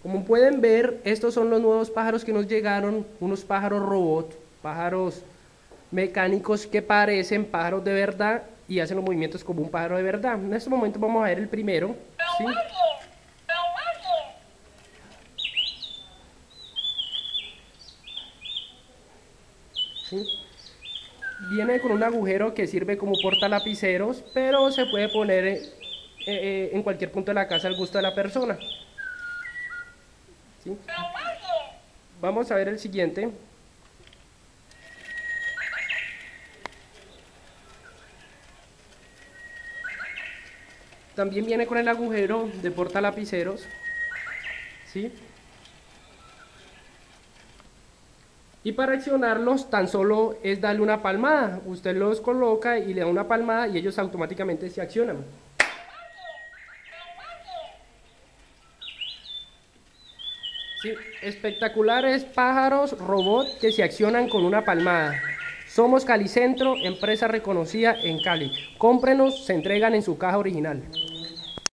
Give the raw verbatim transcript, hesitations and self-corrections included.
Como pueden ver, estos son los nuevos pájaros que nos llegaron, unos pájaros robot, pájaros mecánicos que parecen pájaros de verdad y hacen los movimientos como un pájaro de verdad. En este momento vamos a ver el primero, ¿sí? ¿Sí? Viene con un agujero que sirve como portalapiceros, pero se puede poner eh, eh, en cualquier punto de la casa al gusto de la persona, ¿sí? Vamos a ver el siguiente. También viene con el agujero de portalapiceros, ¿sí? Y para accionarlos tan solo es darle una palmada. Usted los coloca y le da una palmada y ellos automáticamente se accionan. Sí, espectaculares pájaros robot que se accionan con una palmada. Somos Calicentro, empresa reconocida en Cali. Cómprenos, se entregan en su caja original.